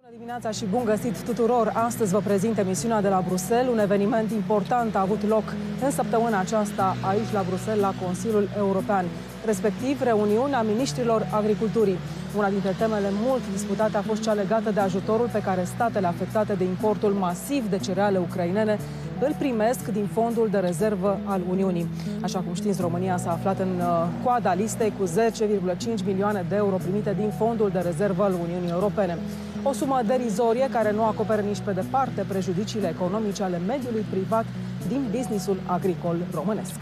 Bună dimineața și bun găsit tuturor! Astăzi vă prezint emisiunea de la Bruxelles. Un eveniment important a avut loc în săptămâna aceasta aici la Bruxelles, la Consiliul European, respectiv reuniunea miniștrilor agriculturii. Una dintre temele mult disputate a fost cea legată de ajutorul pe care statele afectate de importul masiv de cereale ucrainene îl primesc din fondul de rezervă al Uniunii. Așa cum știți, România s-a aflat în coada listei cu 10,5 milioane de euro primite din fondul de rezervă al Uniunii Europene. O sumă derizorie care nu acoperă nici pe departe prejudiciile economice ale mediului privat din businessul agricol românesc.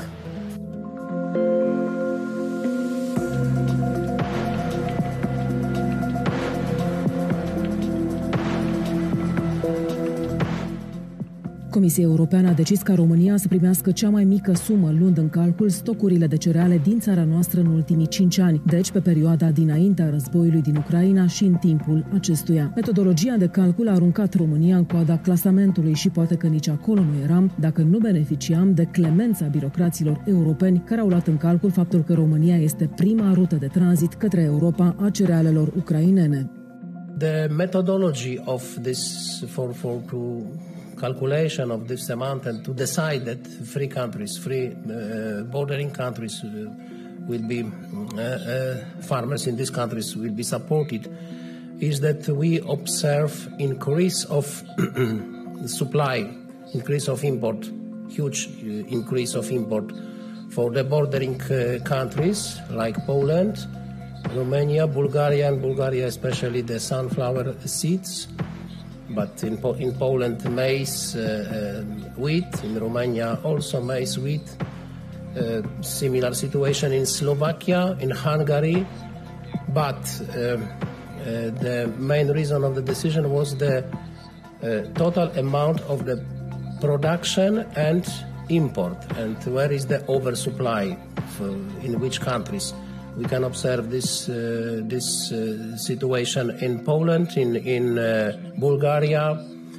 Comisia Europeană a decis ca România să primească cea mai mică sumă, luând în calcul stocurile de cereale din țara noastră în ultimii 5 ani, deci pe perioada dinaintea războiului din Ucraina și în timpul acestuia. Metodologia de calcul a aruncat România în coada clasamentului și poate că nici acolo nu eram dacă nu beneficiam de clemența birocraților europeni care au luat în calcul faptul că România este prima rută de tranzit către Europa a cerealelor ucrainene. The methodology of this calculation of this amount and to decide that three bordering countries will be farmers in these countries will be supported is that we observe increase of supply, increase of import, huge increase of import for the bordering countries like Poland, Romania, Bulgaria, and Bulgaria especially the sunflower seeds. But in Poland, maize, wheat. In Romania, also maize, wheat. Similar situation in Slovakia, in Hungary. But the main reason of the decision was the total amount of the production and import, and where is the oversupply in which countries. We can observe this situation in Poland, in Bulgaria.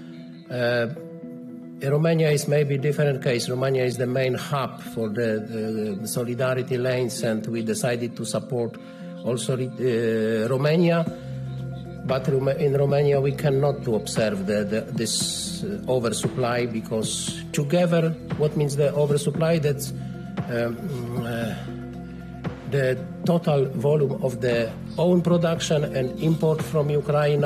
Romania is maybe a different case. Romania is the main hub for the solidarity lanes, and we decided to support also Romania. But in Romania we cannot observe this oversupply, because together, what means the oversupply? That's the total volume of the own production and import from Ukraine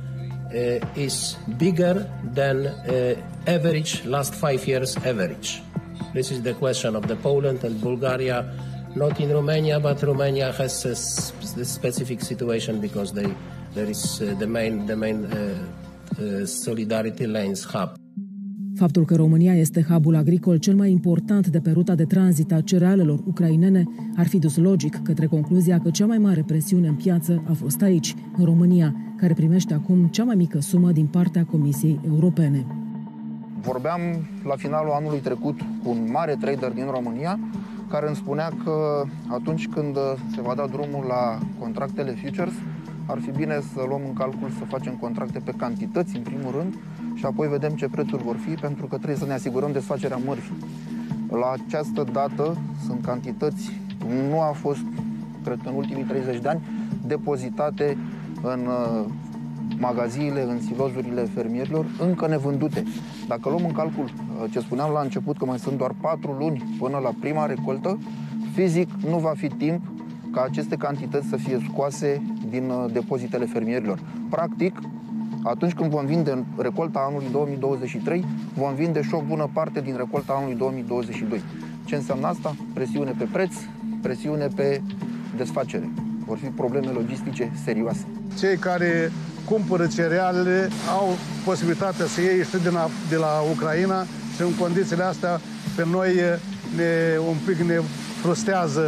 is bigger than average last 5 years average. This is the question of the Poland and Bulgaria, not in Romania, but Romania has a specific situation because there is the main solidarity lanes hub. Faptul că România este hub-ul agricol cel mai important de pe ruta de tranzit a cerealelor ucrainene ar fi dus logic către concluzia că cea mai mare presiune în piață a fost aici, în România, care primește acum cea mai mică sumă din partea Comisiei Europene. Vorbeam la finalul anului trecut cu un mare trader din România care îmi spunea că atunci când se va da drumul la contractele futures, ar fi bine să luăm în calcul să facem contracte pe cantități în primul rând și apoi vedem ce prețuri vor fi, pentru că trebuie să ne asigurăm desfacerea mărfii. La această dată sunt cantități, nu a fost, cred că în ultimii 30 de ani, depozitate în magaziile, în silozurile fermierilor, încă nevândute. Dacă luăm în calcul ce spuneam la început, că mai sunt doar 4 luni până la prima recoltă, fizic nu va fi timp ca aceste cantități să fie scoase din depozitele fermierilor. Practic, atunci când vom vinde recolta anului 2023, vom vinde și o bună parte din recolta anului 2022. Ce înseamnă asta? Presiune pe preț, presiune pe desfacere. Vor fi probleme logistice serioase. Cei care cumpără cerealele au posibilitatea să iei și de la Ucraina și în condițiile astea pe noi un pic ne frustrează.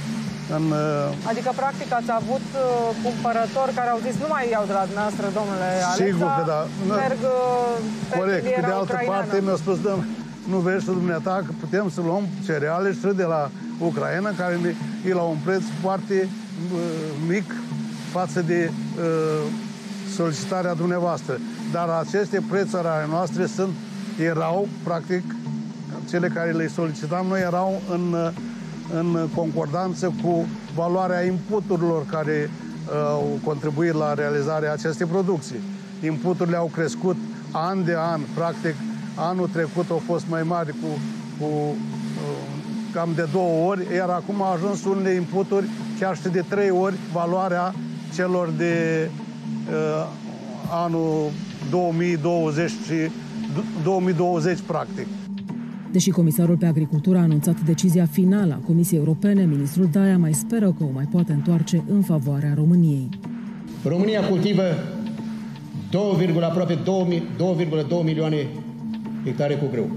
Adică, practic, ați avut cumpărători care au zis nu mai iau de la dumneavoastră, domnule Alexa, sigur că da. Merg pe corect. Pe de altă parte mi-a spus, nu vezi tu dumneata că putem să luăm cereale și de la Ucraina, care e la un preț foarte mic față de solicitarea dumneavoastră. Dar aceste prețuri ale noastre erau, practic, cele care le solicitam noi erau în concordanță cu valoarea inputurilor care au contribuit la realizarea acestei producții. inputurile au crescut an de an, practic anul trecut au fost mai mari cu cam de 2 ori, iar acum a ajuns unele inputuri chiar și de 3 ori valoarea celor de anul 2020 și 2020 practic. Deși comisarul pe agricultură a anunțat decizia finală a Comisiei Europene, ministrul Daia mai speră că o mai poate întoarce în favoarea României. România cultivă aproape 2,2 milioane hectare cu grâu,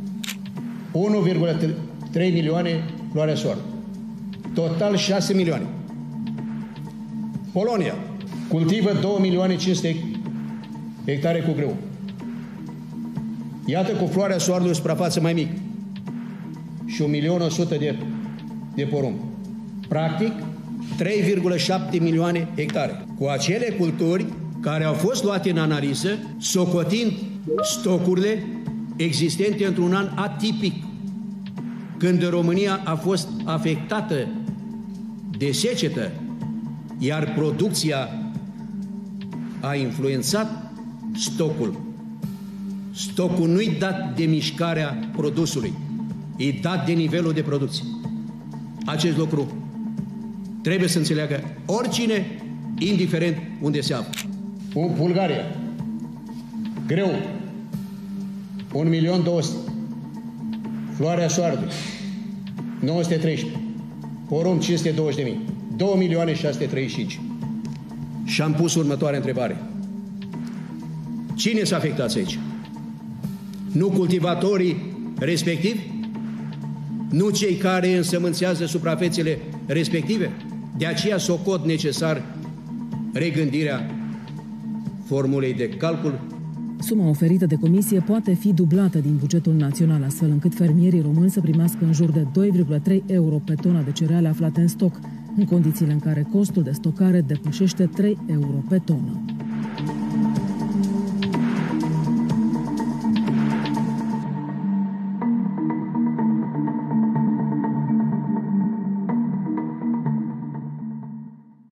1,3 milioane floarea soartă, total 6 milioane. Polonia cultivă 2.500.000 hectare cu grâu. Iată, cu floarea soarelui o suprafață mai mică și 1.100.000 de porumb. Practic, 3,7 milioane hectare. Cu acele culturi care au fost luate în analiză, socotind stocurile existente într-un an atipic, când România a fost afectată de secetă, iar producția a influențat stocul. Stocul nu-i dat de mișcarea produsului, e dat de nivelul de producție. Acest lucru trebuie să înțeleagă oricine, indiferent unde se află. Bulgaria, greu, 1.200.000, floarea soarelui, 913, porumb 520.000, 2.635.000. Și am pus următoarea întrebare. Cine s-a afectat aici? Nu cultivatorii respectivi? Nu cei care însămânțează suprafețele respective? De aceea socot necesar regândirea formulei de calcul. Suma oferită de comisie poate fi dublată din bugetul național, astfel încât fermierii români să primească în jur de 2,3 euro pe tonă de cereale aflate în stoc, în condițiile în care costul de stocare depășește 3 euro pe tonă.